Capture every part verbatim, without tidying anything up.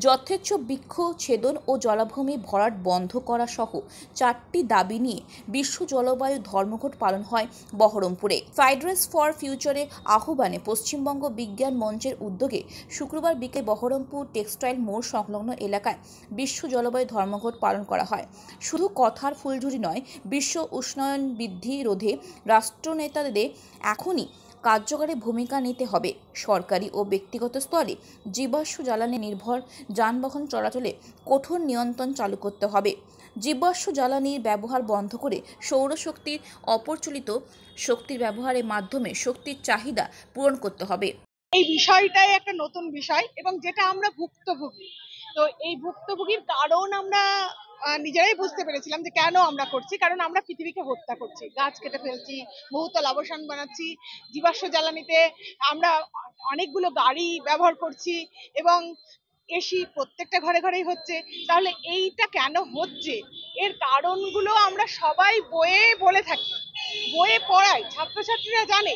যথেচ্ছ বৃক্ষছেদন ও জলাভূমি ভরাট বন্ধ করা সহ চারটি দাবি নিয়ে বিশ্ব জলবায়ু ধর্মঘট পালন হয় বহরমপুরে। ফ্রাইডেস ফর ফিউচারের আহ্বানে পশ্চিমবঙ্গ বিজ্ঞান মঞ্চের উদ্যোগে শুক্রবার বিকেলে বহরমপুর টেক্সটাইল মোড় সংলগ্ন এলাকায় বিশ্ব জলবায়ু ধর্মঘট পালন করা হয়। শুধু কথার ফুলঝুরি নয়, বিশ্ব উষ্ণায়ন বৃদ্ধি রোধে রাষ্ট্রনেতাদের এখনই কার্যকরী ভূমিকা নিতে হবে। সরকারি ও ব্যক্তিগত স্তরে জীবাশ্ম জ্বালানি নির্ভর যানবাহন চলাচলে কঠোর নিয়ন্ত্রণ চালু করতে হবে। জীবাশ্ম জ্বালানির ব্যবহার বন্ধ করে সৌরশক্তির অপ্রচলিত শক্তির ব্যবহারের মাধ্যমে শক্তির চাহিদা পূরণ করতে হবে। এই বিষয়টাই একটা নতুন বিষয় এবং যেটা আমরা ভুক্তভোগী। তো এই ভুক্তভোগীর কারণ আমরা নিজেরাই বুঝতে পেরেছিলাম যে কেন আমরা করছি। কারণ আমরা পৃথিবীকে হত্যা করছি, গাছ কেটে ফেলছি, বহুতল আবাসন বানাচ্ছি, জীবাশ্ম জ্বালানিতে আমরা অনেকগুলো গাড়ি ব্যবহার করছি এবং এসি প্রত্যেকটা ঘরে ঘরেই হচ্ছে। তাহলে এইটা কেন হচ্ছে, এর কারণগুলো আমরা সবাই বইয়ে বলে থাকি, বইয়ে পড়াই, ছাত্রছাত্রীরা জানে,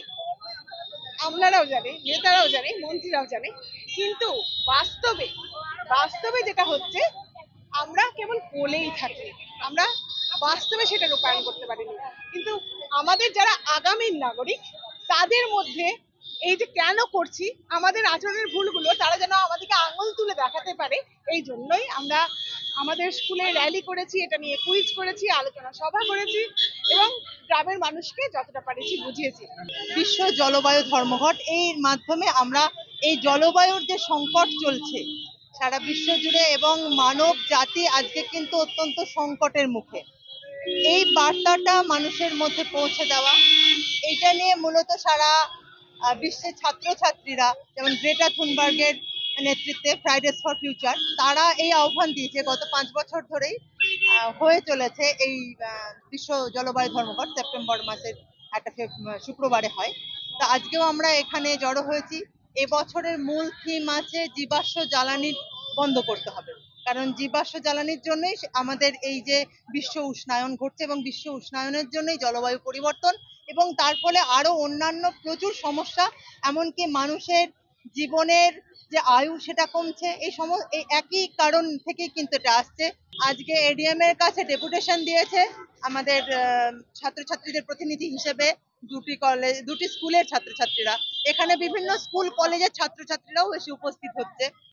আমলারাও জানে, নেতারাও জানে, মন্ত্রীরাও জানে। কিন্তু বাস্তবে বাস্তবে যেটা হচ্ছে আমরা কেবল বলেই থাকি, আমরা বাস্তবে সেটা রূপায়ণ করতে পারিনি। কিন্তু আমাদের যারা আগামী নাগরিক, তাদের মধ্যে এই যে কেন করছি, আমাদের আচরণের ভুলগুলো তারা যেন আমাদেরকে আঙুল তুলে দেখাতে পারে, এই জন্যই আমরা আমাদের স্কুলে র্যালি করেছি, এটা নিয়ে কুইজ করেছি, আলোচনা সভা করেছি এবং গ্রামের মানুষকে যতটা পারেছি বুঝিয়েছি। বিশ্ব জলবায়ু ধর্মঘট এর মাধ্যমে আমরা এই জলবায়ুর যে সংকট চলছে সারা বিশ্ব জুড়ে এবং মানব জাতি আজকে কিন্তু অত্যন্ত সংকটের মুখে, এই বার্তাটা মানুষের মধ্যে পৌঁছে দেওয়া, এটা নিয়ে মূলত সারা বিশ্বের ছাত্রছাত্রীরা যেমন গ্রেটা থুনবার্গের নেতৃত্বে ফ্রাইডেস ফর ফিউচার, তারা এই আহ্বান দিয়েছে। গত পাঁচ বছর ধরেই হয়ে চলেছে এই বিশ্ব জলবায়ু ধর্মঘট, সেপ্টেম্বর মাসের একটা শুক্রবারে হয়। তা আজকেও আমরা এখানে জড়ো হয়েছি। এবছরের মূল থিম আছে জীবাশ্ম জ্বালানি বন্ধ করতে হবে, কারণ জীবাশ্ম জ্বালানির জন্যই আমাদের এই যে বিশ্ব উষ্ণায়ন ঘটছে এবং বিশ্ব উষ্ণায়নের জন্যই জলবায়ু পরিবর্তন এবং তার ফলে আরো অন্যান্য প্রচুর সমস্যা, এমনকি মানুষের জীবনের যে আয়ু সেটা কমছে। এই সম এই একই কারণ থেকেই কিন্তু এটা আসছে। আজকে এডিএম এর কাছে ডেপুটেশন দিয়েছে আমাদের ছাত্রছাত্রীদের প্রতিনিধি হিসেবে দুটি কলেজ দুটি স্কুলের ছাত্রছাত্রীরা। এখানে বিভিন্ন স্কুল কলেজের ছাত্রছাত্রীরাও এসে উপস্থিত হচ্ছে।